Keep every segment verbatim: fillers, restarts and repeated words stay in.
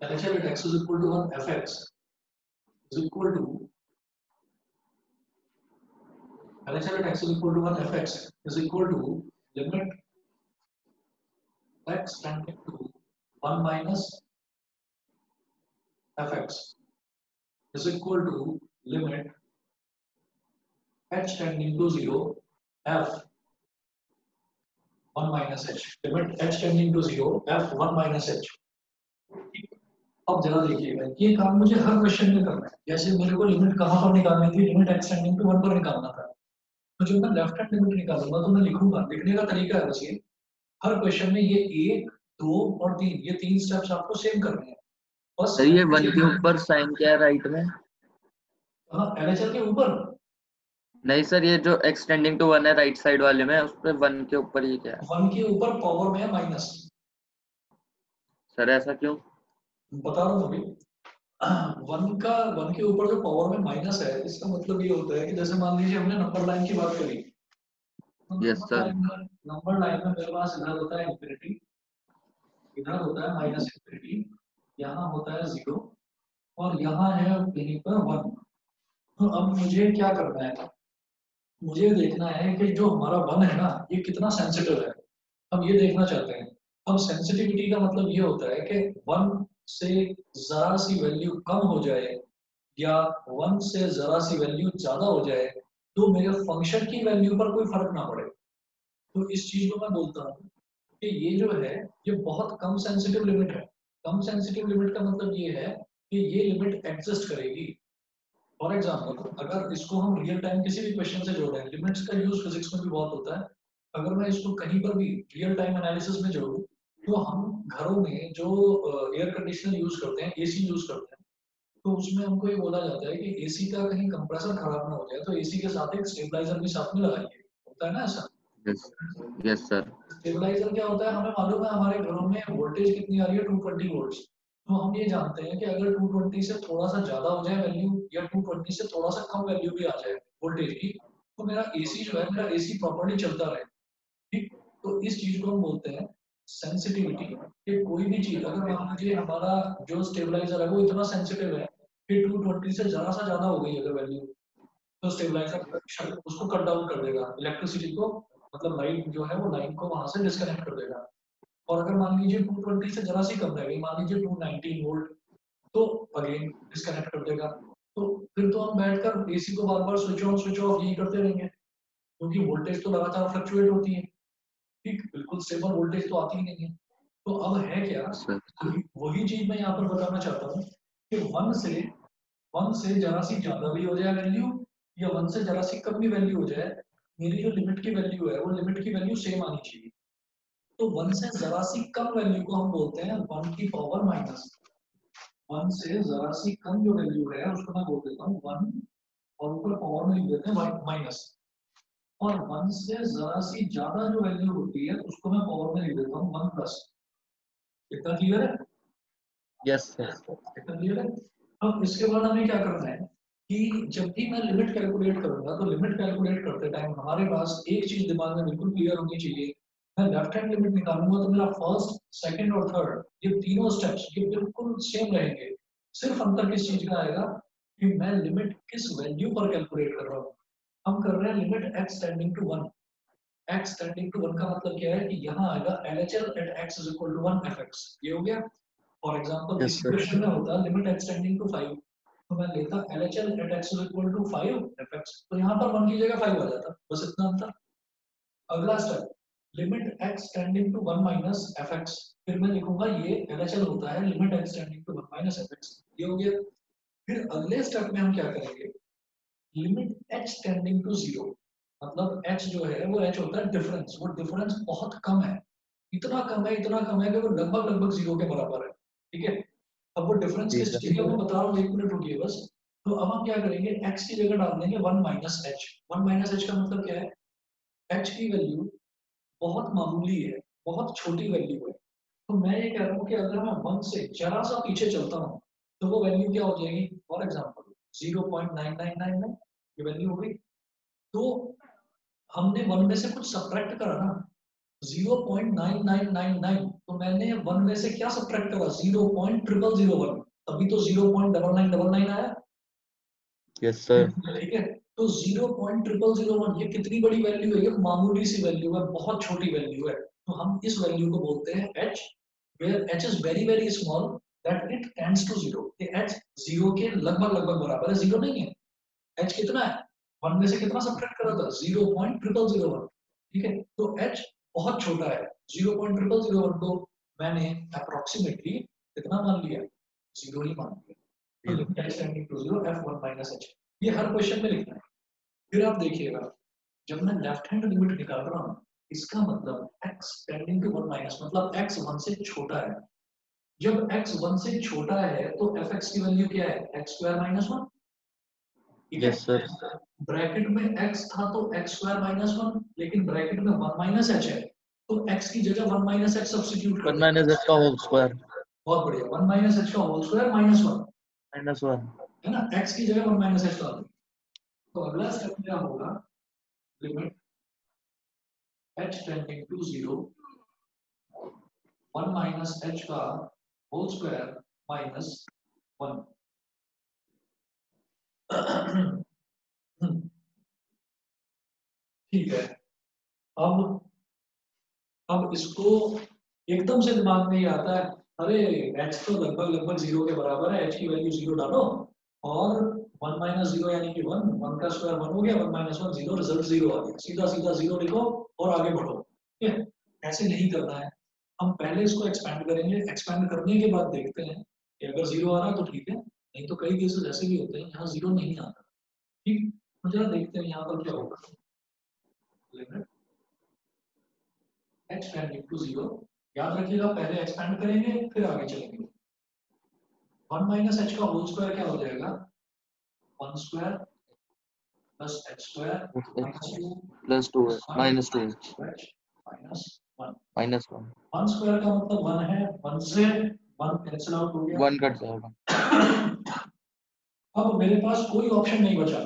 L H L at x is equal to one fx is equal to L H L at x is equal to one fx is equal to limit x tending to one minus fx is equal to limit h tending to zero f one minus h, limit h tending to zero f one minus h। अब जरा देखिएगा, ये काम मुझे हर question में करना है। जैसे मेरे को लिमिट कहाँ पर निकालनी थी, limit x tending to one पर निकालना था, तो जब मैं लेफ्ट हैंड लिमिट निकालूंगा तो मैं लिखूंगा, लिखने का तरीका है बस ये, हर क्वेश्चन में ये एक दो और तीन, ये तीन स्टेप्स आपको सेम करने हैं बस। सर ये वन के ऊपर साइन क्या है राइट में? हाँ, एलएचएल के ऊपर नहीं सर, ये जो एक्सटेंडिंग टू वन है राइट साइड वाले में, उस पे वन के ऊपर ये क्या है? वन के ऊपर पावर में है माइनस। सर ऐसा क्यों? बता रहा हूँ अभी। वन का वन के ऊपर जो पावर में माइनस है, इसका मतलब ये होता है कि जैसे मान लीजिए हमने नंबर लाइन की बात करी, यस सर। नंबर लाइन में मेरे पास इधर होता है इंफिनिटी, इधर होता है माइनस इंफिनिटी, यहाँ होता है जीरो और यहाँ है यहीं पर वन। तो अब मुझे क्या करना है, मुझे देखना है कि जो हमारा वन है ना, ये कितना सेंसिटिव है, हम ये देखना चाहते हैं। अब सेंसिटिविटी का मतलब ये होता है कि वन से जरा सी वैल्यू कम हो जाए या वन से जरा सी वैल्यू ज्यादा हो जाए तो मेरे फंक्शन की वैल्यू पर कोई फर्क ना पड़े। तो इस चीज को मैं बोलता हूँ कि ये जो है ये बहुत कम सेंसिटिव लिमिट है। कम सेंसिटिव लिमिट का मतलब ये है कि ये लिमिट एग्जिस्ट करेगी। फॉर एग्जाम्पल, अगर इसको हम रियल टाइम किसी भी क्वेश्चन से जोड़ें, लिमिट्स का यूज फिजिक्स में भी बहुत होता है, अगर मैं इसको कहीं पर भी रियल टाइम एनालिसिस में जोड़ूं तो हम घरों में जो एयर कंडीशनर यूज करते हैं, एसी यूज करते हैं, तो उसमें हमको ये बोला जाता है कि एसी का कहीं कंप्रेसर खराब ना हो जाए तो एसी के साथ एक स्टेबलाइजर भी साथ में लगाइए। होता है ना ऐसा? Yes yes sir. स्टेबलाइजर क्या होता है, हमें मालूम है हमारे घरों में वोल्टेज कितनी आ रही है, टू ट्वेंटी वोल्ट्स। तो हम ये जानते हैं कि अगर टू ट्वेंटी से थोड़ा सा ज्यादा हो जाए वैल्यू या टू ट्वेंटी से थोड़ा सा कम वैल्यू भी आ जाए वोल्टेज की, तो मेरा एसी जो है, मेरा एसी प्रॉपर्ली चलता रहे। ठीक, तो इस चीज को हम बोलते हैं सेंसिटिविटी। कि कोई भी चीज, अगर मान लीजिए हमारा जो स्टेबलाइजर है वो इतना सेंसिटिव है कि टू ट्वेंटी से जरा सा ज्यादा हो गई अगर वैल्यू, तो स्टेबलाइजर उसको कट डाउन कर देगा, इलेक्ट्रिसिटी को, मतलब लाइट जो है वो लाइन को वहां से डिस्कनेक्ट कर देगा। और अगर मान लीजिए टू ट्वेंटी से जरा सी कम रह गई, मान लीजिए टू नाइनटीन वोल्ट, तो अगेन डिस्कनेक्ट कर देगा। तो फिर तो हम बैठकर एसी को बार बार स्विच ऑन स्विच ऑफ यही करते रहेंगे, क्योंकि वोल्टेज तो लगातार फ्लक्चुएट होती है। ठीक, बिल्कुल स्टेबल वोल्टेज तो आती ही नहीं है। तो अब है क्या, वही, वही चीज मैं यहाँ पर बताना चाहता हूँ कि वन से वन से जरा सी ज्यादा भी हो जाए वैल्यू या वन से जरा सी कम भी वैल्यू हो जाए, मेरी जो लिमिट की वैल्यू है वो लिमिट की वैल्यू सेम आनी चाहिए। तो वन से जरा सी कम वैल्यू को हम बोलते हैं वन की पावर माइनस। वन से जरा सी कम जो वैल्यू है उसको मैं बोल देता हूँ वन, और ऊपर पावर में लिख देते हैं माइनस। और वन से जरा सी ज्यादा जो वैल्यू होती है उसको मैं पावर में लिख देता हूँ वन प्लस। इतना क्लियर है? Yes sir. इतना क्लियर है? अब इसके बाद हमें क्या करना है कि जब भी मैं लिमिट कैलकुलेट करूंगा तो लिमिट कैलकुलेट करते टाइम हमारे पास एक चीज दिमाग में बिल्कुल क्लियर होनी चाहिए। मैं लेफ्ट हैंड लिमिट निकालूंगा तो मेरा फर्स्ट, सेकंड और थर्ड ये तीनों स्टेप्स ये बिल्कुल सेम रहेंगे। सिर्फ अंतर किस चीज का आएगा कि मैं लिमिट किस वैल्यू पर कैलकुलेट कर रहा हूँ। हम कर रहे हैं limit x tending to one. x tending to one का मतलब क्या है कि यहाँ आएगा L H L at x is equal to one fx। ये हो गया। फॉर एग्जांपल इसी क्वेश्चन में होता limit x tending to five, तो मैं लेता L H L at x is equal to five fx, तो यहाँ पर वन की जगह फाइव आ जाता, बस इतना अंतर। अगला step limit x tending to one minus fx, फिर मैं लिखूंगा ये L H L होता है limit x tending to one minus fx। ये हो गया। फिर अगले स्टेप में हम क्या करेंगे, limit h tending to zero, मतलब h जो है वो h होता है डिफरेंस, वो डिफरेंस बहुत कम है, इतना कम है इतना कम है कि वो लगभग लगभग जीरो के बराबर है। ठीक है, अब वो डिफरेंस किस चीज का मैं बता रहा हूँ, एक मिनट रुकिए बस। तो अब हम क्या करेंगे, x की जगह डाल देंगे one minus h. One minus H का मतलब क्या है, h की वैल्यू बहुत मामूली है, बहुत छोटी वैल्यू है। तो मैं ये कह रहा हूँ कि अगर मैं वन से जरा सा पीछे चलता हूँ तो वो वैल्यू क्या हो जाएगी, for example zero point nine nine nine nine ये वैल्यू हो गई। तो हमने वन में से कुछ सब्ट्रैक्ट करा ना, zero point nine nine nine nine, तो मैंने वन में से क्या सब्ट्रैक्ट करा? Zero point triple zero one, तभी तो zero point nine nine nine nine आया। Yes sir. ठीक है, तो zero point triple zero one ये कितनी बड़ी वैल्यू है? ये मामूली सी वैल्यू है, बहुत छोटी वैल्यू है। तो हम इस वैल्यू को बोलते हैं h, where h is very very small that it tends to zero। ये h जीरो के लगभग लगभग बराबर है, जीरो नहीं है। h कितना है? वन में से कितना सब्ट्रैक्ट करा था? Zero point triple zero one. ठीक है, तो h बहुत छोटा है। Zero point triple zero one को मैंने अप्रोक्सीमेटली कितना मान लिया? जीरो ही मान लिया। तो limit h tending to zero f one minus h, ये हर क्वेश्चन में लिखना है। फिर आप देखिएगा, जब मैं लेफ्ट हैंड लिमिट निकाल रहा हूँ, इसका मतलब x tending to one minus, मतलब x वन से छोटा है। जब x वन से छोटा है तो fx की वैल्यू क्या है? x square minus one. ठीक है, यस सर। ब्रैकेट में x था तो x स्क्वायर माइनस वन, लेकिन ब्रैकेट में वन माइनस h है, तो x की जगह वन माइनस h सब्स्टिट्यूट कर वन दें। माइनस एच का होल स्क्वायर बहुत बढ़िया, वन माइनस h का whole square minus one, minus one. है ना, x की जगह वन माइनस h डाल दें। तो अगला स्टेप क्या होगा? Limit h tending to zero, one minus h का होल स्क्वायर माइनस वन। ठीक है, अब अब इसको एकदम से दिमाग में ये आता है, अरे h तो लगभग लगभग जीरो के बराबर है, h की वैल्यू जीरो डालो और वन माइनस जीरो यानी कि वन, वन का स्क्वायर वन हो गया, one minus one zero, result zero आ गया, सीधा सीधा जीरो लिखो और आगे बढ़ो। ठीक है, ऐसे नहीं करना है। हम पहले इसको एक्सपैंड करेंगे, एक्सपैंड करने के बाद देखते हैं कि अगर जीरो आ रहा है तो ठीक है, नहीं तो कई केसेस ऐसे भी होते हैं यहाँ जीरो नहीं आता। ठीक, तो जरा देखते हैं यहाँ पर क्या होगा। Limit h tending to zero, याद रखिएगा पहले एक्सपैंड करेंगे फिर आगे चलेंगे। वन माइनस h का होल स्क्वायर क्या हो जाएगा? One square plus h square minus two plus two plus one minus two h minus one. Minus one. One square का मतलब वन है, वन से वन कैंसिल आउट हो गया। वन कट जाएगा। अब मेरे पास कोई ऑप्शन नहीं बचा,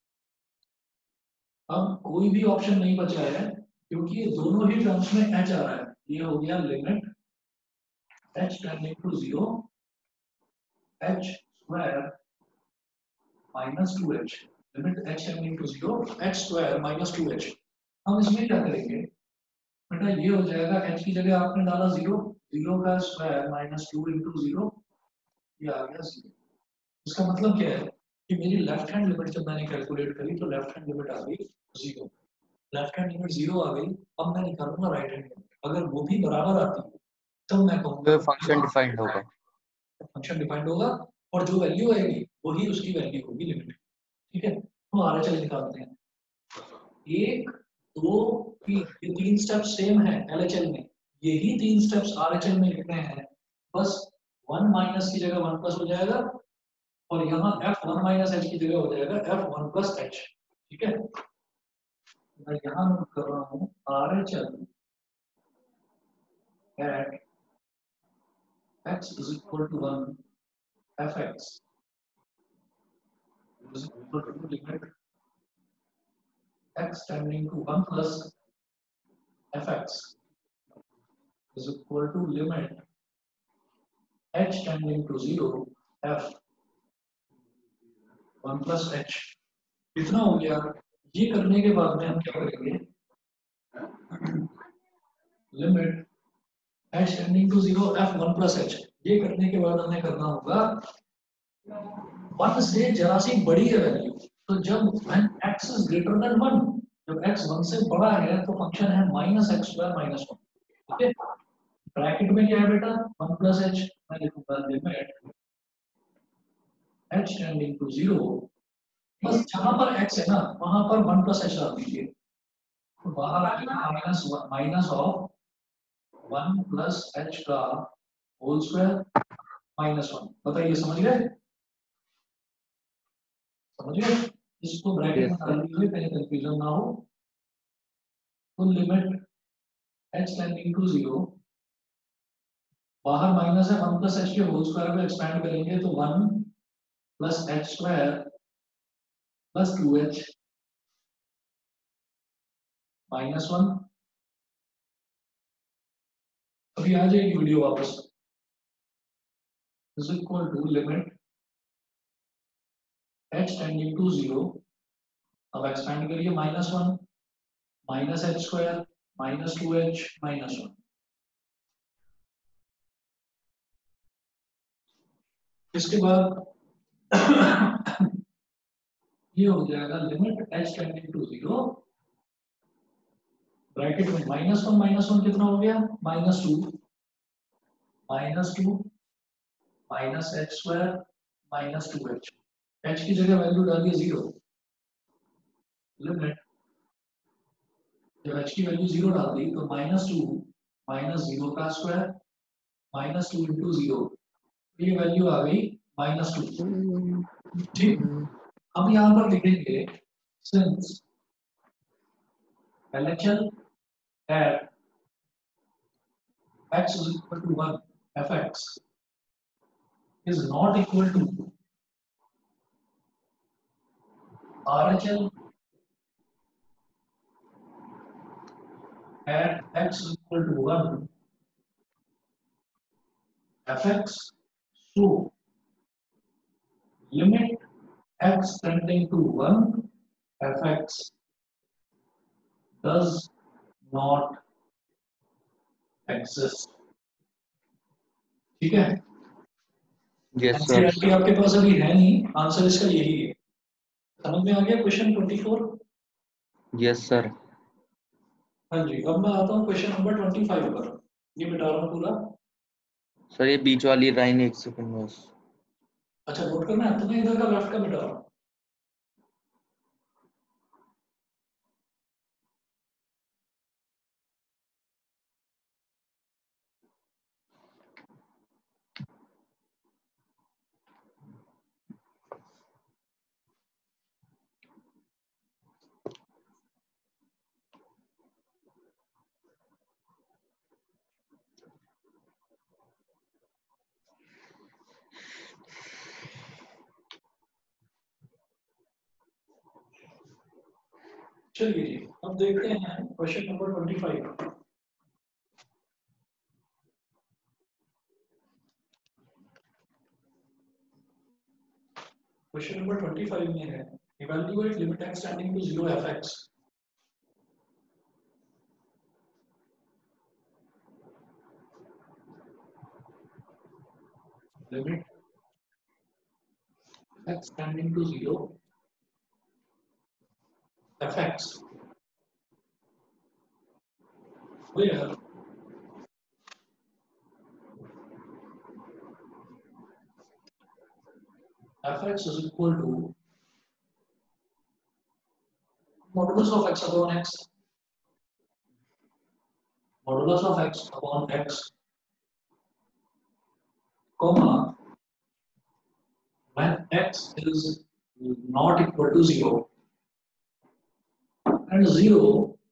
अब कोई भी ऑप्शन नहीं बचा है क्योंकि ये दोनों ही टर्म्स में h आ रहा है। ये हो गया limit h tending to zero, h square minus two H, limit h tending to zero, h square minus two H. हम इसमें क्या करेंगे बेटा? ये हो जाएगा, h की जगह आपने डाला जीरो, जीरो का square minus two into zero, ये आ गया जीरो। इसका मतलब क्या है कि मेरी लेफ्ट हैंड लिमिट जब मैंने कैलकुलेट करी तो लेफ्ट हैंड लिमिट आ गई zero, left hand limit zero आ गई। अब मैं निकालूंगा राइट हैंड लिमिट, अगर वो भी बराबर आती है तब मैं कहूंगा तो फंक्शन डिफाइंड होगा। फंक्शन डिफाइंड होगा और जो वैल्यू आएगी वही उसकी वैल्यू होगी लिमिट। ठीक है, तो आरएचएल निकालते हैं। एक, दो, तीन, ये तीन स्टेप सेम है एलएचएल में, यही तीन स्टेप्स आरएचएल में लिखने हैं। बस वन माइनस की जगह वन प्लस हो जाएगा और यहाँ एफ वन माइनस एच की जगह हो जाएगा एफ वन प्लस एच। ठीक है, मैं यहाँ नोट कर रहा हूँ RHL at x is equal to one, fx is equal to limit x tending to one plus fx is equal to limit h tending to zero, f one plus h। इतना हो गया। ये करने के बाद में हम क्या करेंगे? Limit h tending to zero, f one plus h। ये करने के बाद हमें करना होगा, वन से जरा सी बड़ी है वैल्यू, तो जब when x is greater than one, जब x वन से बड़ा है तो फंक्शन है minus X square minus one. ठीक है, ब्रैकेट में क्या है बेटा? वन प्लस एच, मैं लिखूंगा limit h tending to zero, बस जहां पर x है ना वहां पर वन प्लस एच डाल दीजिए, तो बाहर minus minus of one plus H का होल स्क्वायर माइनस वन। बताइए समझ गए? समझ गए? इसको ब्रैकेट में डाल दीजिए कहीं कंफ्यूजन ना हो। तो limit h tending to zero, बाहर माइनस है, वन प्लस एच के होल स्क्वायर को एक्सपैंड करेंगे तो one plus H square plus two H minus one. अभी आ जाएगी वीडियो वापस। Is equal to limit h tending to zero, अब एक्सपेंड करिए minus one minus H square minus two H minus one. इसके बाद ये हो जाएगा limit h tending to zero, bracket में माइनस वन माइनस वन कितना हो गया, minus two minus two minus H square minus two H, H की जगह वैल्यू डालिए जीरो, लिमिट जब एच की वैल्यू जीरो डाल दी तो माइनस टू माइनस जीरो का square minus two into zero, ये वैल्यू आ गई माइनस टू। ठीक, अब यहाँ पर लिखेंगे since L H L at x is equal to one, fx is not equal to R H L at x is equal to one, fx, so limit x tending to one, fx does not exist। ठीक है, yes sir. NCERT आपके पास अभी है नहीं, answer इसका यही है। समझ में आ गया question twenty four? Yes sir. हाँ जी, अब मैं आता हूँ क्वेश्चन नंबर ट्वेंटी फाइव पर, ये मिटा रहा हूँ पूरा। सर ये बीच वाली लाइन एक सेकंड बस। अच्छा, नोट करना है, तुम्हें इधर का लेफ्ट का मिटा रहा हूँ। चलिए जी, अब देखते हैं question number twenty five. Question number twenty five में है evaluate limit x tending to zero fx। Limit x tending to zero fx where fx is equal to modulus of x upon x, modulus of x upon x, comma when x is not equal to zero and zero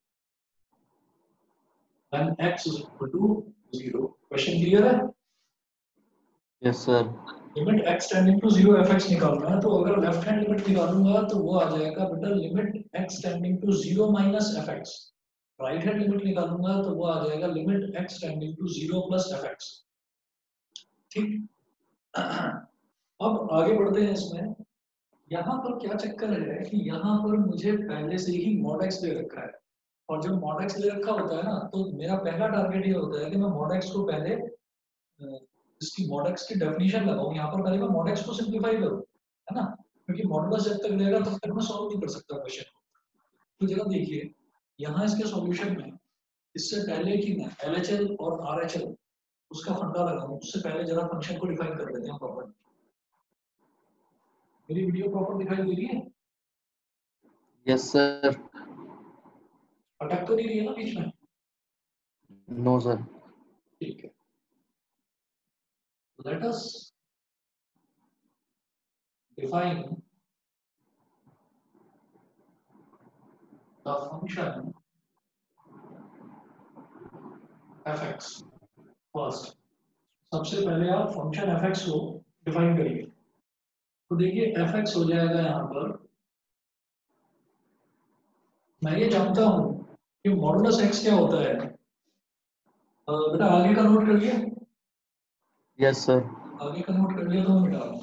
when x is equal to zero। Question clear है? Yes sir. Limit x tending to zero fx निकालना है, तो अगर left hand limit निकालूंगा तो वो आ जाएगा बेटा limit x tending to zero minus fx। Right hand limit निकालूंगा तो वो आ जाएगा limit x tending to zero plus fx। ठीक, अब आगे बढ़ते हैं इसमें। यहाँ पर क्या चक्कर है कि यहाँ पर मुझे पहले से ही मॉड एक्स दे रखा है, और जब मॉड एक्स दे रखा होता है ना तो मेरा पहला टारगेट ये होता है कि मैं मॉड एक्स को पहले इसकी मॉड एक्स की डेफिनेशन लगाऊं। यहाँ पर पहले मैं मॉड एक्स को सिंप्लीफाई करूं, है ना, क्योंकि मॉडुलस जब तक रहेगा तब तक मैं सॉल्व नहीं कर सकता क्वेश्चन को। तो जरा देखिए यहाँ इसके सॉल्यूशन में इससे पहले कि मैं L H L और R H L उसका फंडा लगाऊं उससे पहले जरा फंक्शन को डिफाइन कर देते हैं प्रॉपर। मेरी वीडियो प्रॉपर दिखाई दे रही है? Yes sir. अटक तो नहीं रही है ना बीच में? No sir. ठीक है, let us define the function fx first। सबसे पहले आप फंक्शन fx को डिफाइन करिए। तो देखिए fx हो जाएगा यहाँ पर, मैं ये जानता हूँ कि मॉडुलस x क्या होता है, बेटा आगे का नोट कर लिया? Yes sir. आगे का नोट कर लिया तो मैं मिटा रहा हूँ।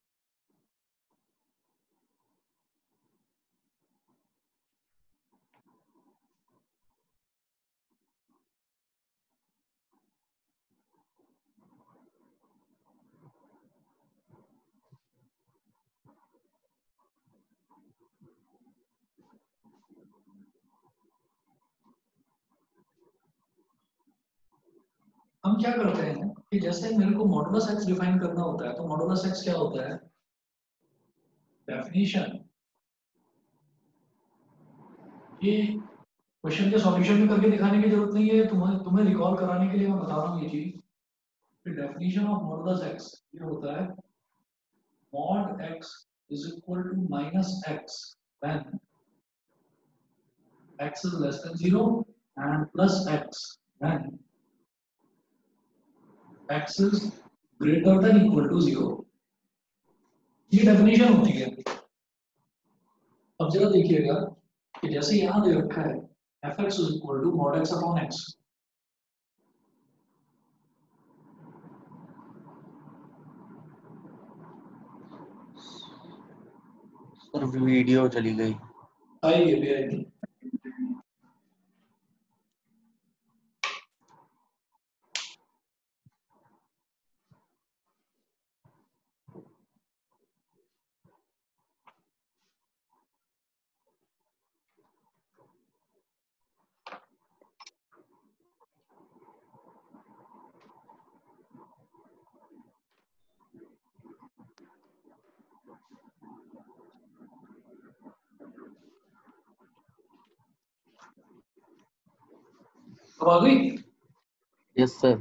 हम क्या करते हैं कि जैसे मेरे को मॉडुलस एक्स डिफाइन करना होता है, तो मॉडुलस एक्स क्या होता है? डेफिनेशन। ये क्वेश्चन के सॉल्यूशन में करके दिखाने की जरूरत नहीं है, तुम्हें तुम्हें रिकॉल कराने के लिए मैं बता रहा हूँ ये चीज। डेफिनेशन ऑफ मॉडुलस एक्स ये होता है mod x is equal to minus x when x is less than zero and plus x when x is greater than equal to zero। ये डेफिनेशन होती है। अब जरा देखिएगा कि जैसे यहां दे रखा है fx is equal to mod x upon x। Sir video चली गई। आइए भी आइए। अब आ गई? Yes sir.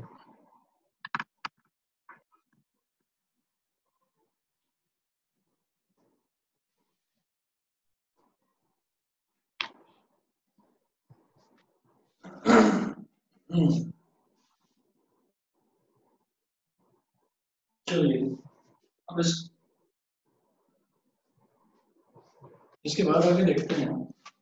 चलिए अब इस इसके बाद आगे देखते हैं।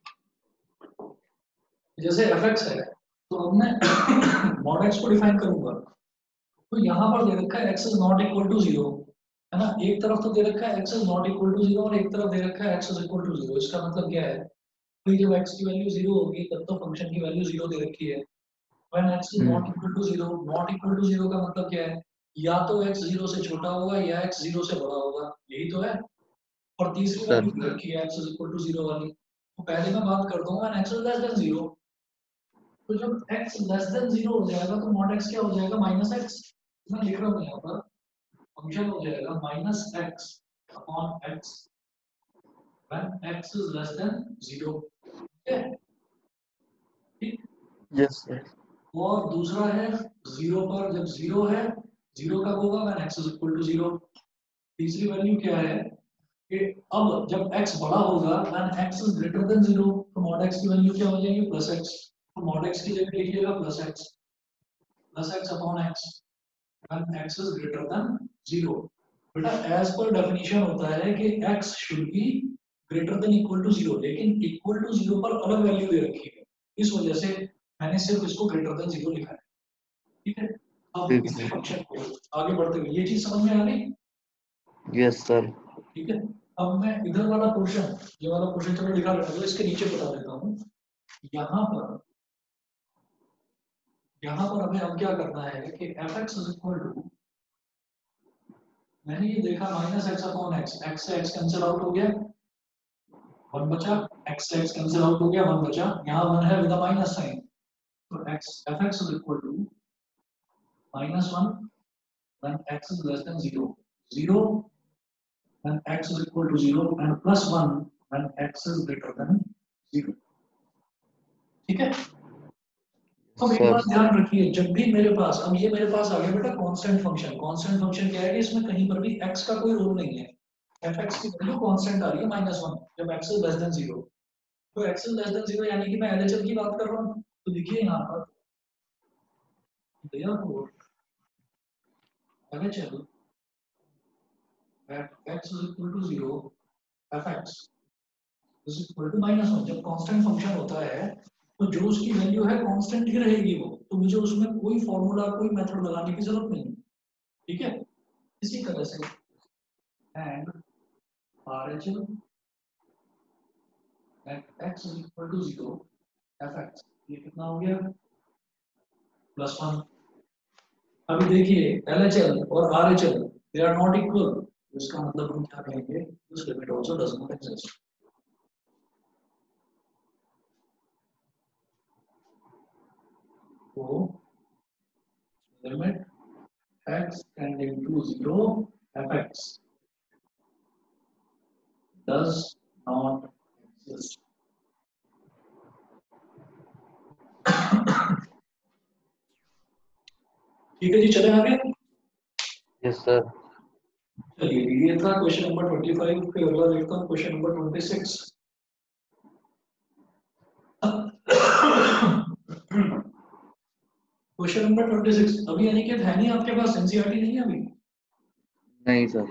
जैसे fx है तो अब मैं mod x को डिफाइन करूंगा, तो यहाँ पर दे रखा है x is not equal to zero, है ना? एक तरफ तो दे रखा है x is not equal to zero और एक तरफ दे रखा है x is equal to zero। इसका मतलब क्या है कि जब x की वैल्यू जीरो होगी तब तो फंक्शन की वैल्यू जीरो दे रखी है। when x is not equal to zero, not equal to zero का मतलब क्या है? या तो x जीरो से छोटा होगा या x जीरो से बड़ा होगा, यही तो है। और तीसरी सर वैल्यू दे रखी है x is equal to zero वाली। तो पहले मैं बात कर दूंगा when x is less than zero। तो जब x लेस देन जीरो हो जाएगा तो mod x क्या हो जाएगा? Minus X. मैं लिख रहा हूँ यहाँ पर फंक्शन हो जाएगा minus X upon X when x is less than zero. ठीक है? ठीक। Yes sir. और दूसरा है जीरो पर जब जीरो है, जीरो कब होगा? When x is equal to zero. तीसरी वैल्यू क्या है कि अब जब x बड़ा होगा when x is greater than zero, तो mod x की वैल्यू क्या हो जाएगी? Plus x। तो mod x की जगह लिखिएगा plus x, plus x upon x when x is greater than zero। बेटा एज पर डेफिनेशन होता है कि x should be greater than equal to zero, लेकिन इक्वल टू जीरो पर अलग वैल्यू दे रखी है, इस वजह से मैंने सिर्फ इसको ग्रेटर देन जीरो लिखा है। ठीक है? अब ठीक इस है। फंक्शन को आगे बढ़ते हुए ये चीज समझ में आ गई? Yes sir. ठीक है। अब मैं इधर वाला पोर्शन, ये वाला पोर्शन चलो लिखा रहता है, इसके नीचे बता देता हूँ। यहाँ पर यहाँ पर हमें अब क्या करना है कि fx is equal to, मैंने ये देखा minus X upon X, X से एक्स कैंसिल आउट हो गया, वन बचा, x से x कैंसिल आउट हो गया, वन बचा, यहाँ वन है विद अ माइनस साइन। तो x fx is equal to minus one when x is less than zero, zero when x is equal to zero and plus one when x is greater than zero। ठीक है? तो एक sir बात ध्यान रखिए, जब भी मेरे पास, अब ये मेरे पास आ गया बेटा कांस्टेंट फंक्शन। कांस्टेंट फंक्शन क्या है कि इसमें कहीं पर भी x का कोई रोल नहीं है। fx की वैल्यू कांस्टेंट आ रही है माइनस वन जब x is less than zero। तो x is less than zero यानी कि मैं L H L की बात कर रहा हूँ। तो देखिए यहाँ पर therefore L H L at x is equal to zero fx is equal to minus one. जब कांस्टेंट फंक्शन होता है तो जो उसकी वैल्यू है कांस्टेंट ही रहेगी वो, तो मुझे उसमें कोई फॉर्मूला कोई मेथड लगाने की जरूरत नहीं है, ठीक है। इसी तरह से and RHL at X is equal to zero F X, ये कितना हो गया प्लस वन। अभी देखिए एलएचएल और RHL they are not equal, इसका मतलब हम क्या कहेंगे, this limit also does not exist. तो limit x tending to zero fx does not exist। ठीक है जी, चले आगे। Yes sir. चलिए ये था क्वेश्चन नंबर ट्वेंटी फाइव, फिर अगला देखता हूँ question number twenty six. Question number twenty six, अभी अनिकेत है नहीं आपके पास, एनसीईआरटी नहीं है अभी? नहीं सर।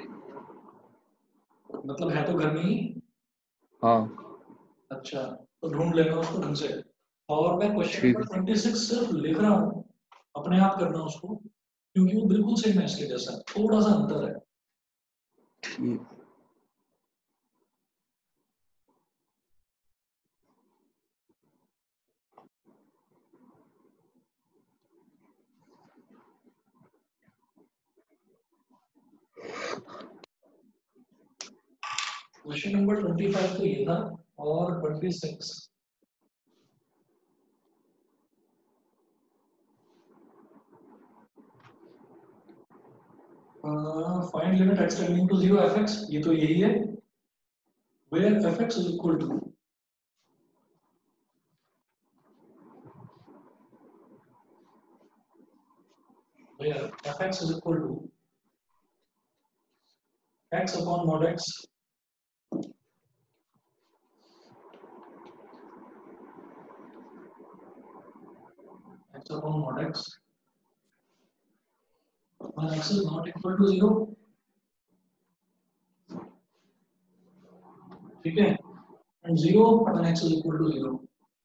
मतलब है तो घर में ही? हाँ। अच्छा, तो ढूंढ लेना उसको ढंग से। और मैं क्वेश्चन ठीक नंबर है। ट्वेंटी सिक्स सिर्फ लिख रहा हूँ, अपने आप करना उसको, क्योंकि वो बिल्कुल सेम है इसके जैसा, थोड़ा सा अंतर है। ठीक। क्वेश्चन नंबर ट्वेंटी फाइव तो ये था, और twenty six find limit X tending to zero F X, ये तो यही है, where F X is equal to where F X is equal to X upon mod X X upon mod X when x is not equal to zero, ठीक है, and zero when x is equal to zero।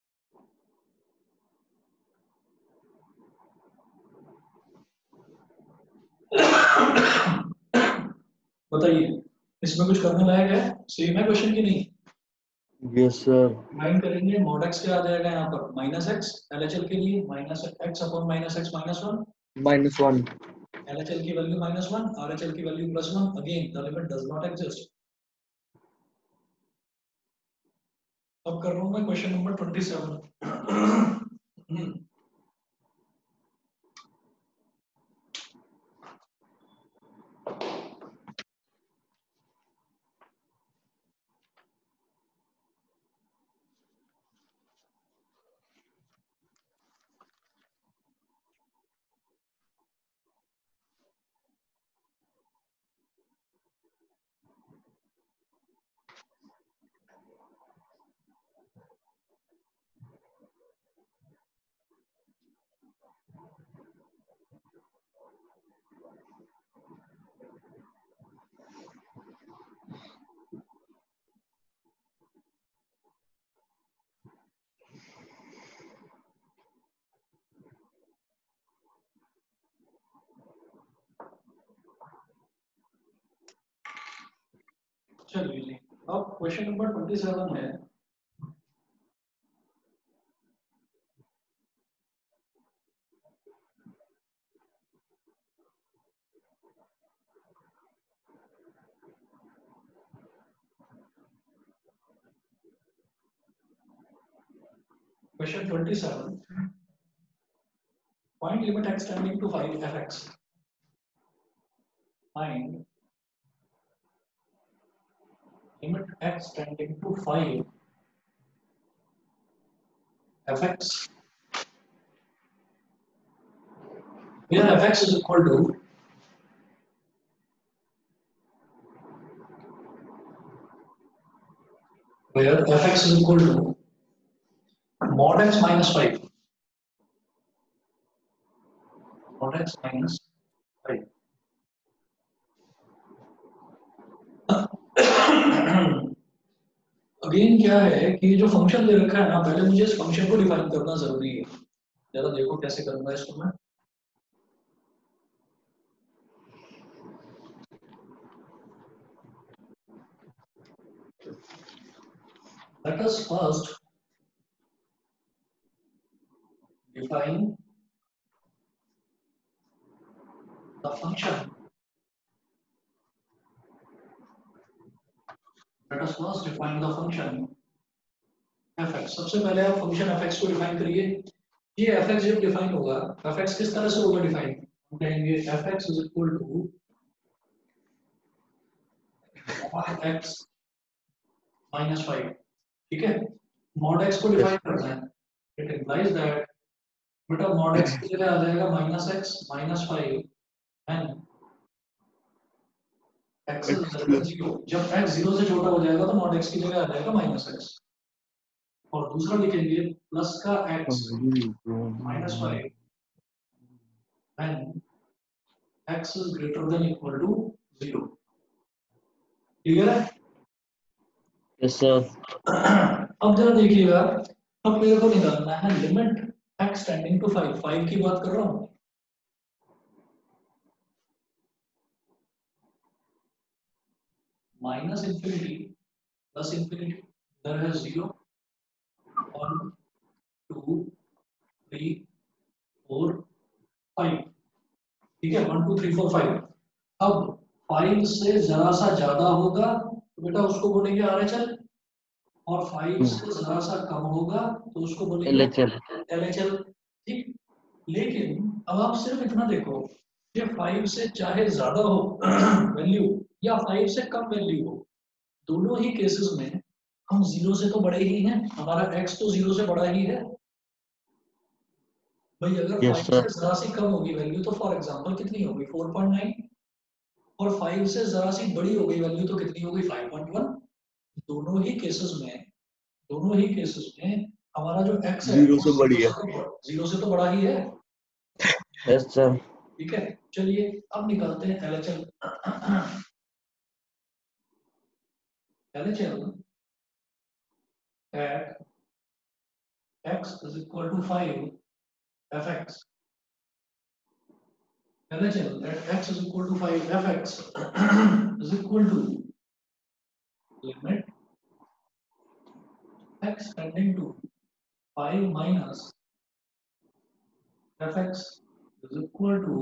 बताइए इसमें कुछ करने लायक है, same है question की नहीं? Yes sir. फाइंड करेंगे मॉड एक्स क्या आ जाएगा यहाँ पर, माइनस एक्स, एलएचएल के लिए minus X upon minus X minus one, minus one. LHL की वैल्यू माइनस वन, आरएचएल की value plus one, again the limit does not exist. अब कर रहा हूँ मैं क्वेश्चन नंबर ट्वेंटी सेवन। चलिए जी, अब क्वेश्चन नंबर ट्वेंटी सेवन है, question twenty seven, find limit X tending to five F X, find limit X tending to five F X where fx is equal to where fx is equal to mod x minus five, mod x minus five। Again क्या है कि जो function दे रखा है ना, पहले मुझे इस फंक्शन को डिफाइन करना जरूरी है। जरा देखो कैसे करूंगा इसको मैं। Let us first define the function. Let us first define the function fx. सबसे पहले आप फंक्शन fx को डिफाइन करिए। ये fx जब डिफाइन होगा, fx किस तरह से होगा डिफाइन? हम कहेंगे fx is equal to x minus five. ठीक है, mod x को डिफाइन करना है। It implies that बेटा mod x की जगह आ जाएगा minus X minus five and x is less than zero. जब x जीरो से छोटा हो जाएगा तो mod x की जगह आ जाएगा माइनस एक्स, और दूसरा लिखेंगे प्लस का x minus five and x is greater than equal to zero. Clear है? Yes sir. अब जरा देखिएगा, अब मेरे को निकालना है limit x tending to five. Five की बात कर रहा हूँ। माइनस इंफिनिटी प्लस इंफिनिटी, इधर है zero, one two three four five. ठीक है, one two three four five. अब फाइव से जरा सा ज्यादा होगा तो बेटा उसको बोलेंगे आर एच एल, और फाइव से जरा सा कम होगा तो उसको बोलेंगे L H L. L H L. ठीक, लेकिन अब आप सिर्फ इतना देखो कि फाइव से चाहे ज्यादा हो वैल्यू या फाइव से कम वैल्यू हो, दोनों ही केसेस में हम जीरो से तो बड़े ही हैं। हमारा x तो जीरो से बड़ा ही है भाई। अगर यस फाइव सर। से जरा सी कम होगी वैल्यू तो फॉर एग्जांपल कितनी होगी फोर पॉइंट नाइन, और फाइव से जरा सी बड़ी हो गई वैल्यू तो कितनी होगी फाइव पॉइंट वन। दोनों ही केसेस में दोनों ही केसेस में हमारा जो x है जीरो वो से बड़ी जीरो है। से तो जीरो से तो बड़ा ही है। Yes sir. ठीक है, चलिए अब निकालते हैं L H L। L H L at x is equal to five fx। L H L at x is equal to five fx is equal to limit x tending to five minus fx is equal to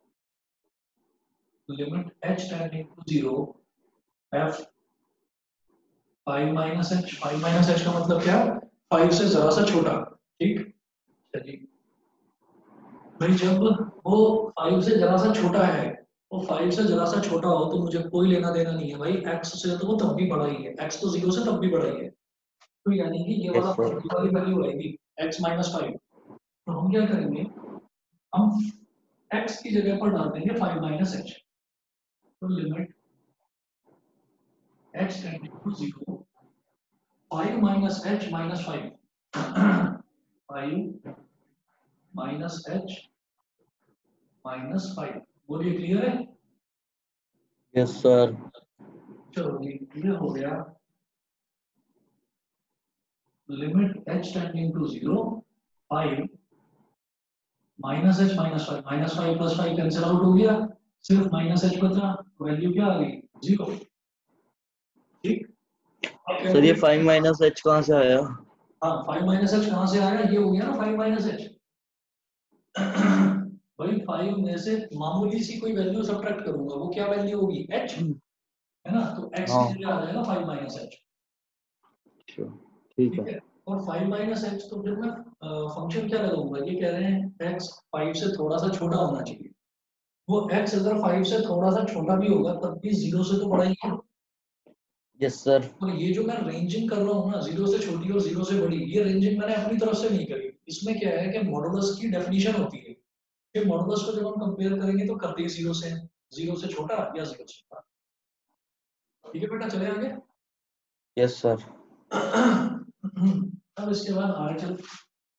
limit h tending to zero f five minus h। Five minus h का मतलब क्या? Five से जरा सा छोटा। ठीक, चलिए भाई, जब वो फाइव से जरा सा छोटा है, वो फाइव से जरा सा छोटा हो तो मुझे कोई लेना देना नहीं है भाई। x से तो वो तब भी बड़ा ही है, x तो जीरो से तब भी बड़ा ही है। तो यानी कि ये वाला यस सर। ये वाली वैल्यू आएगी x माइनस फाइव। तो हम क्या करेंगे, हम x की जगह पर डाल देंगे फाइव माइनस एच। तो limit h tending to zero five minus h minus five, five minus h minus five. बोलिए क्लियर है? Yes sir. चलो ये क्लियर हो गया। Limit h tending to zero five minus h minus five, minus five plus five cancel out हो गया, सिर्फ minus H बचा, वैल्यू क्या आ गई जीरो। ठीक, सर ये फाइव माइनस एच कहाँ से आया? हाँ, फाइव माइनस एच कहाँ से आया? ये हो गया ना फाइव माइनस एच। भाई फाइव में से मामूली सी कोई वैल्यू सब्ट्रैक्ट करूंगा, वो क्या वैल्यू होगी h, है ना? तो x की जगह आ जाएगा फाइव माइनस एच। ठीक ठीक है। है, और फाइव माइनस एच तो फिर मैं फंक्शन क्या लगाऊंगा? ये कह रहे हैं x फाइव से थोड़ा सा छोटा होना चाहिए। वो x अगर फाइव से थोड़ा सा छोटा भी होगा तब भी जीरो से तो बड़ा ही है। Yes sir. और ये जो मैं रेंजिंग कर रहा हूँ ना, जीरो से छोटी और जीरो से बड़ी, ये रेंजिंग मैंने अपनी तरफ से नहीं करी। इसमें क्या है कि मॉडुलस की डेफिनेशन होती है कि मॉडुलस को जब हम कंपेयर करेंगे तो करते ही जीरो से, जीरो से छोटा या जीरो से बड़ा। ठीक है बेटा, चले आगे। Yes sir. अब इसके बाद R H L.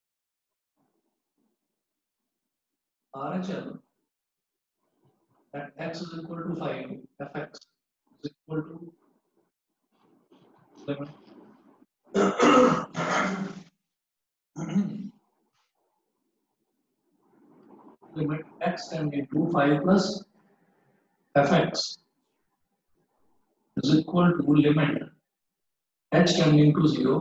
R H L at x is equal to five fx is equal to limit। Limit x tending to five plus fx is equal to limit h tending to zero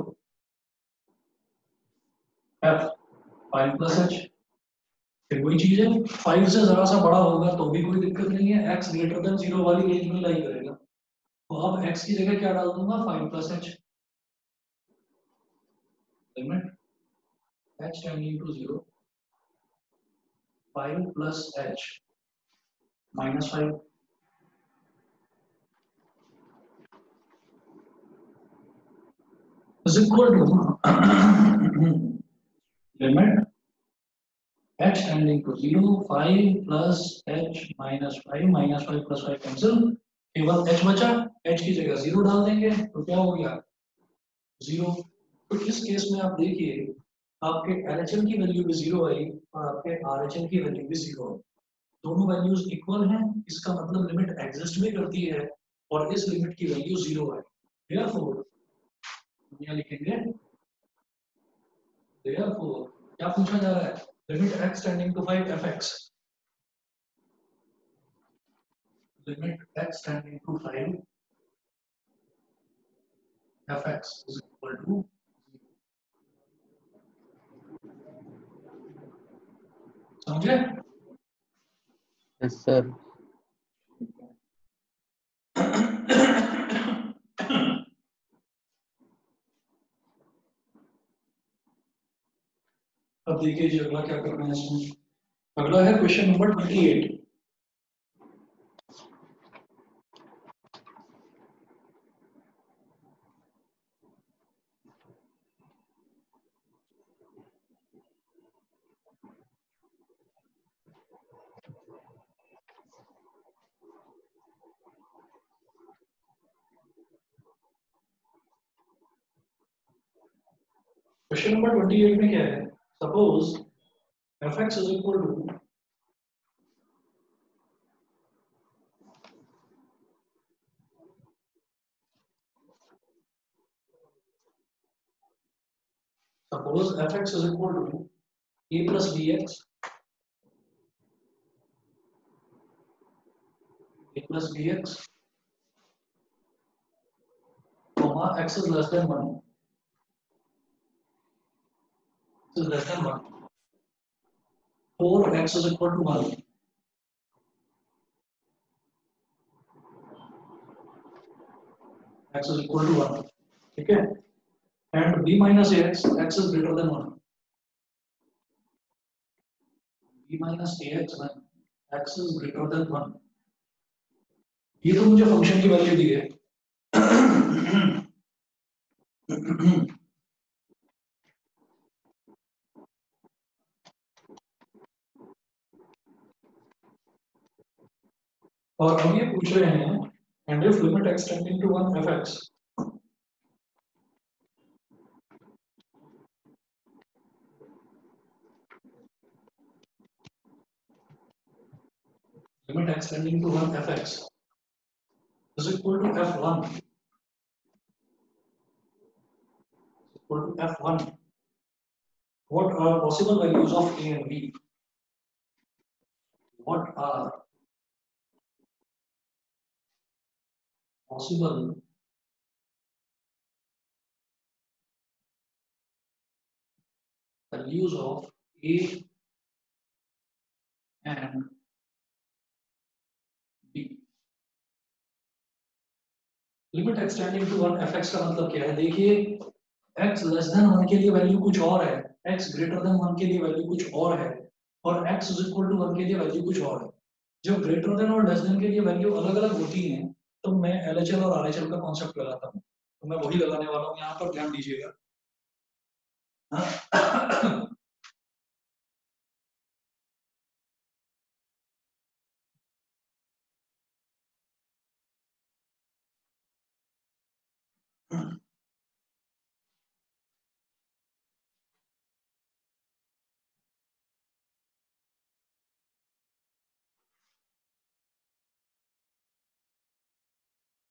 f five plus h। फिर वही चीज है, five से जरा सा बड़ा होगा तो भी कोई दिक्कत नहीं है, x ग्रेटर देन जीरो वाली रेंज में लाई करेगा। तो अब x की जगह क्या डाल दूंगा, five plus h। Limit h tending to zero five plus h minus five is equal to limit h tending to zero five plus h minus five minus five plus five cancel, केवल h बचा, h की जगह zero डाल देंगे तो क्या हो गया, जीरो। तो इस केस में आप देखिए आपके L H M की वैल्यू भी जीरो आई और आपके R H M की वैल्यू भी जीरो आई, दोनों वैल्यूज इक्वल हैं, इसका मतलब लिमिट एग्जिस्ट भी करती है और इस लिमिट की वैल्यू जीरो है। देयरफॉर हम लिखेंगे, देयरफॉर क्या पूछा जा रहा है, limit x tending to five fx, limit x tending to five fx is equal to, समझे? Yes sir. अब देखिए जी अगला क्या करना है इसमें, अगला है question number twenty eight. Question number twenty eight में क्या है, suppose fx is equal to suppose fx is equal to a plus bx, a plus bx, comma x is less than one, x is less than one, four x is equal to one, x is equal to one, ठीक है, and b minus ax, x is greater than one, b minus ax when x is greater than one, ये तो मुझे function की value दी है। और अब ये पूछ रहे हैं and if limit x tending to one fx, limit x tending to one fx is equal to f one, equal to f one, what are possible values of a and b, what are possible values of a and b। Limit x tending to one fx का मतलब क्या है, देखिए x less than one के लिए value कुछ और है, x ग्रेटर देन वन के लिए वैल्यू कुछ और है और x is equal to one के लिए वैल्यू कुछ और है। जब ग्रेटर देन और लेस देन के लिए वैल्यू अलग अलग होती हैं तो मैं L H L और R H L का कॉन्सेप्ट लगाता हूँ, तो मैं वही लगाने वाला हूँ, यहाँ पर ध्यान दीजिएगा।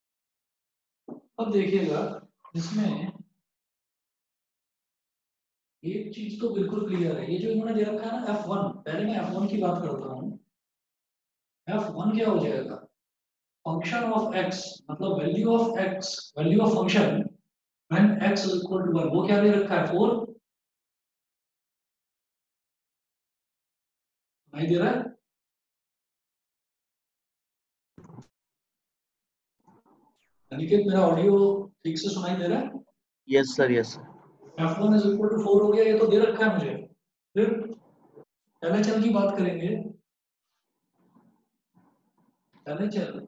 अब देखिएगा इसमें एक चीज तो बिल्कुल क्लियर है, ये जो इन्होंने दे रखा है ना एफ वन, पहले मैं एफ वन की बात करता हूँ। एफ वन क्या हो जाएगा, फंक्शन ऑफ एक्स, मतलब value of x, value of function when x is equal to one, वो क्या दे रखा है फोर, नहीं दे रहा है? अनिकेत मेरा ऑडियो ठीक से सुनाई दे रहा है? Yes sir, yes sir. F one is equal to four हो गया, ये तो दे रखा है मुझे। फिर एलएचएल की बात करेंगे। LHL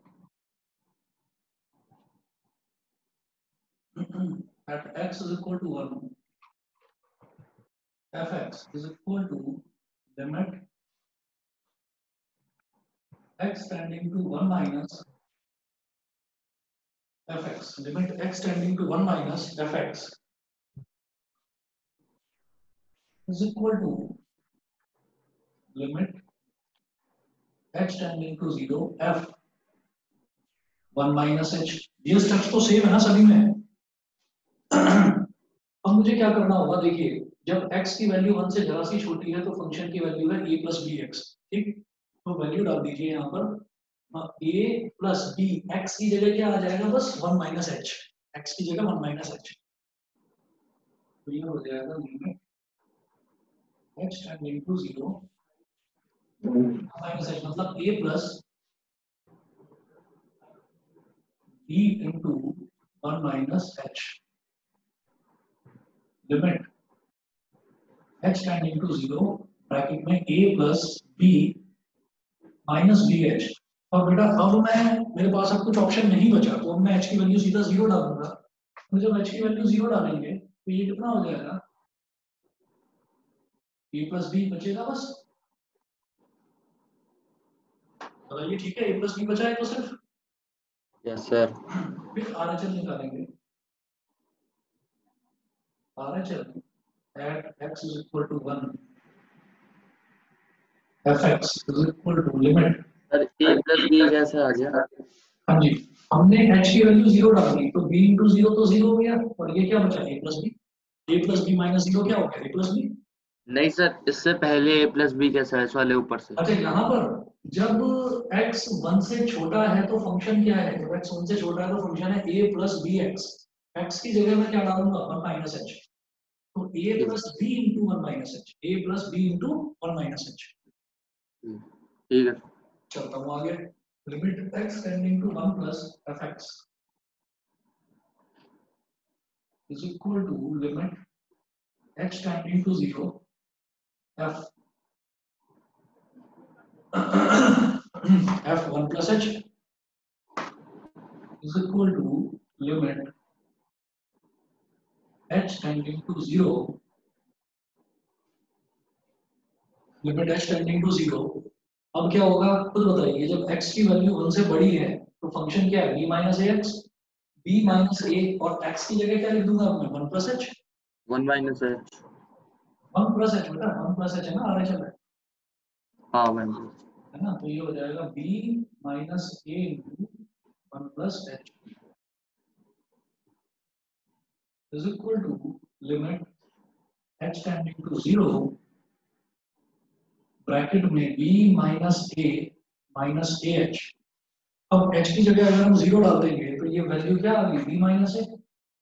at x is equal to one, fx is equal to limit x tending to one minus fx, limit x tending to one minus fx is equal to limit h tending to zero f one minus h। ये steps तो same है ना सभी में। अब मुझे क्या करना होगा, देखिए जब x की वैल्यू वन से जरा सी छोटी है तो फंक्शन की वैल्यू है a प्लस बी एक्स, ठीक। तो वैल्यू डाल दीजिए यहाँ पर, a प्लस बी एक्स की जगह क्या आ जाएगा, बस वन माइनस एच, एक्स की जगह वन माइनस एच, तो ये हो जाएगा limit h tending to zero minus h, मतलब a plus b into one minus h, limit h tending to zero bracket में a plus b minus b h. और बेटा अब मैं, मेरे पास अब कुछ ऑप्शन नहीं बचा, तो अब मैं h की वैल्यू सीधा जीरो डालूंगा। तो जब h की वैल्यू जीरो डालेंगे तो ये कितना हो जाएगा, a प्लस बी बचेगा बस। बताइए ठीक है, a प्लस बी बचा है तो सिर्फ। Yes sir. फिर आरएचएल निकालेंगे, RHL at x is equal to one, fx is equal to limit। Sir a plus b कैसे आ गया? हाँ जी, हमने h की वैल्यू जीरो डाल दी तो b इंटू जीरो तो जीरो हो गया, और ये क्या बचा, a plus b, a plus b minus zero क्या हो गया, a प्लस बी। नहीं सर, इससे पहले ए प्लस बी कैसे है, इस वाले ऊपर से? अच्छा यहाँ पर जब x वन से छोटा है तो फंक्शन क्या है, जब x वन से छोटा है तो फंक्शन है a plus b x, x की जगह मैं क्या डालूंगा, वन माइनस एच, तो a ठीक plus b into one minus h, a plus b into one minus h. ठीक है। चलता हूँ आगे, limit x tending to one plus fx is equal to limit h tending to zero f f one plus h is equal to limit h tending to zero, limit h tending to zero। अब क्या होगा खुद बताइए, जब x की value one से बड़ी है तो फंक्शन क्या है, b minus a x, b minus a, और x की जगह क्या लिख दूंगा अब मैं, one plus h, one minus h. One plus h बेटा, वन प्लस एच है ना आरएचएल है हाँ वन। है ना, तो ये हो जाएगा b minus a into one plus h is equal to limit h tending to zero bracket में b minus a minus a h. अब h की जगह अगर हम जीरो डाल देंगे तो ये वैल्यू क्या आ गई, b माइनस ए,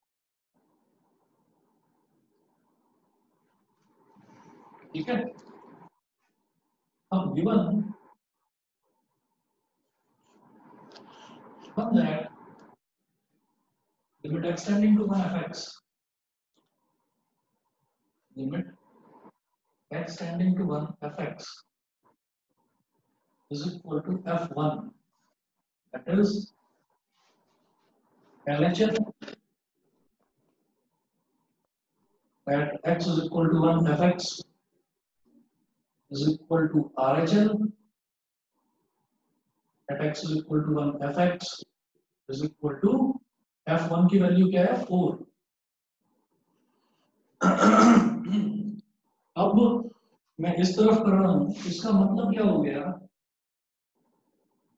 ठीक है। अब given from that limit extending to one fx, limit extending to one fx is equal to f one, that is L H F at x is equal to one fx is equal to R H L at x is equal to one fx is equal to f one की value क्या है, four. अब मैं इस तरफ कर रहा हूं, इसका मतलब क्या हो गया,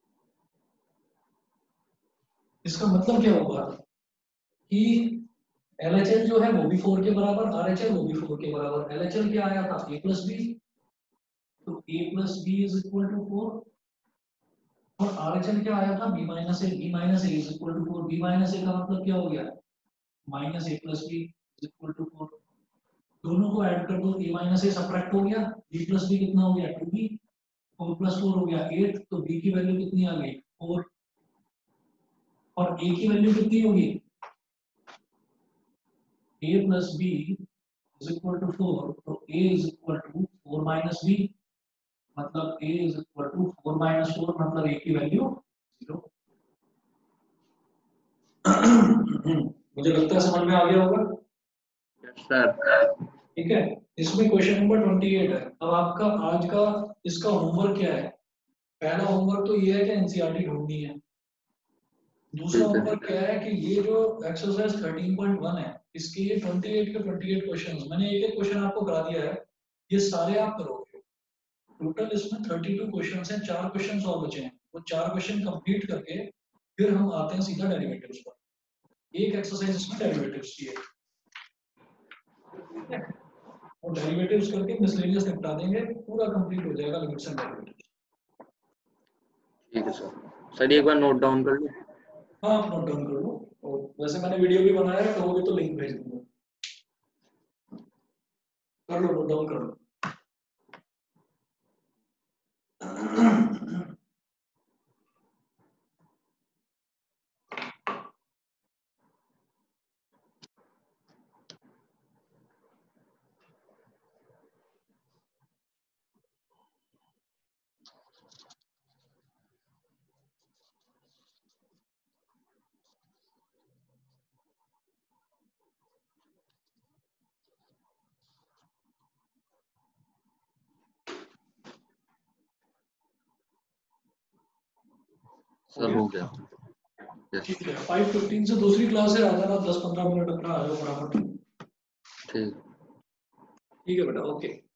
इसका मतलब क्या होगा कि एल एच एल जो है वो भी फोर के बराबर, आर एच एल वो भी फोर के बराबर। एल एच एल क्या आया था ए प्लस बी, तो a plus b is equal to four, और आर एच एल क्या आया था b minus a, b minus a is equal to four. B minus a का मतलब क्या हो गया, minus a plus b is equal to four. दोनों को ऐड कर दो, ए माइनस ए सब्ट्रैक्ट हो गया, बी प्लस बी कितना हो गया two b, four plus four हो गया एट, तो बी की वैल्यू कितनी आ गई फोर, और ए की वैल्यू कितनी होगी, a plus b is equal to four, तो a is equal to four minus b, मतलब a is equal to four minus four, मतलब a की वैल्यू जीरो। मुझे लगता है समझ में आ गया होगा। Yes sir. ठीक है, इसमें क्वेश्चन नंबर ट्वेंटी एट है। अब आपका आज का इसका होमवर्क क्या है, पहला होमवर्क तो ये है कि एनसीईआरटी ढूंढनी है। दूसरा ठीक है। होमवर्क क्या है कि ये जो एक्सरसाइज थर्टीन पॉइंट वन है, इसके ये ट्वेंटी एट के ट्वेंटी एट क्वेश्चंस, मैंने एक एक क्वेश्चन आपको करा दिया है, ये सारे आप करोगे। टोटल इसमें थर्टी टू क्वेश्चंस हैं, चार क्वेश्चंस और बचे हैं, वो चार क्वेश्चन कंप्लीट करके फिर हम आते हैं सीधा डेरिवेटिव्स पर। एक एक्सरसाइज इसमें डेरिवेटिव्स की है, ठीक है, और डेरिवेटिव्स करके मिसलेनियस निपटा देंगे, पूरा कंप्लीट हो जाएगा लिमिट्स एंड डेरिवेटिव्स। ठीक है सर। सर एक बार नोट डाउन कर लो। हाँ, आप नोट डाउन कर लो, और वैसे मैंने वीडियो भी बनाया है, कहोगे तो लिंक भेज दूंगा, कर लो, नोट डाउन कर लो। सर हो गया। यस। ठीक है, फाइव फिफ्टीन से दूसरी क्लास है, आ जाना, दस पंद्रह मिनट अपना आ जाओ फटाफट। ठीक। ठीक है बेटा, ओके।